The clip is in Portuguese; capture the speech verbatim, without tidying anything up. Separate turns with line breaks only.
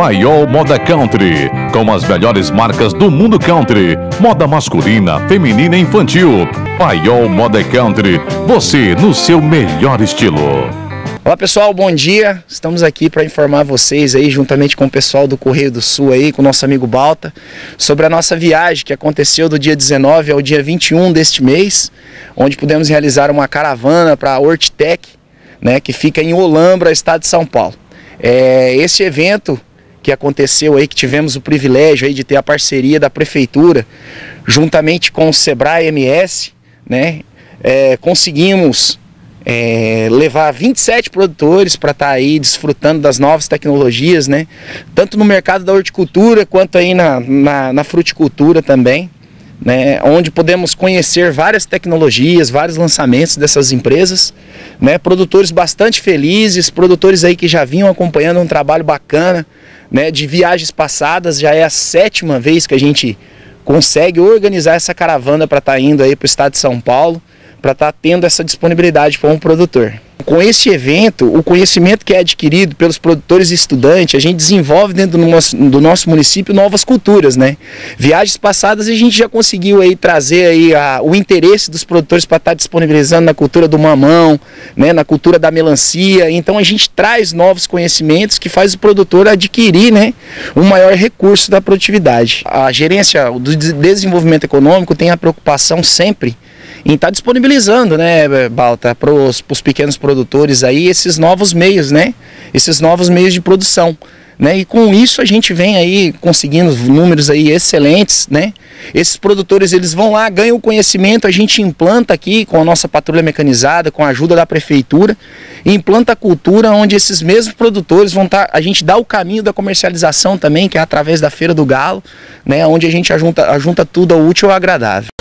Paiol Moda Country, com as melhores marcas do mundo country, moda masculina, feminina e infantil. Paiol Moda Country, você no seu melhor estilo.
Olá pessoal, bom dia. Estamos aqui para informar vocês aí, juntamente com o pessoal do Correio do Sul aí, com o nosso amigo Balta, sobre a nossa viagem que aconteceu do dia dezenove ao dia vinte e um deste mês, onde pudemos realizar uma caravana para a Hortitec, né, que fica em Olambra, estado de São Paulo. É, esse evento que aconteceu aí, que tivemos o privilégio aí de ter a parceria da Prefeitura, juntamente com o Sebrae M S, né, é, conseguimos é, levar vinte e sete produtores para estar tá aí desfrutando das novas tecnologias, né, tanto no mercado da horticultura quanto aí na, na, na fruticultura também, né, onde podemos conhecer várias tecnologias, vários lançamentos dessas empresas, né, produtores bastante felizes, produtores aí que já vinham acompanhando um trabalho bacana, né, de viagens passadas. Já é a sétima vez que a gente consegue organizar essa caravana para estar tá indo aí para o estado de São Paulo, para estar tá tendo essa disponibilidade para um produtor. Com esse evento, o conhecimento que é adquirido pelos produtores e estudantes, a gente desenvolve dentro do nosso, do nosso município novas culturas, né? Viagens passadas a gente já conseguiu aí trazer aí a, o interesse dos produtores para estar disponibilizando na cultura do mamão, né? Na cultura da melancia. Então a gente traz novos conhecimentos que faz o produtor adquirir, né, um maior recurso da produtividade. A gerência do desenvolvimento econômico tem a preocupação sempre em estar tá disponibilizando, né, Balta, para os pequenos produtores aí esses novos meios, né, esses novos meios de produção, né, e com isso a gente vem aí conseguindo números aí excelentes, né. Esses produtores, eles vão lá, ganham o conhecimento, a gente implanta aqui com a nossa patrulha mecanizada, com a ajuda da prefeitura, implanta a cultura onde esses mesmos produtores vão estar, tá, a gente dá o caminho da comercialização também, que é através da Feira do Galo, né, onde a gente ajunta, ajunta tudo ao útil ao agradável.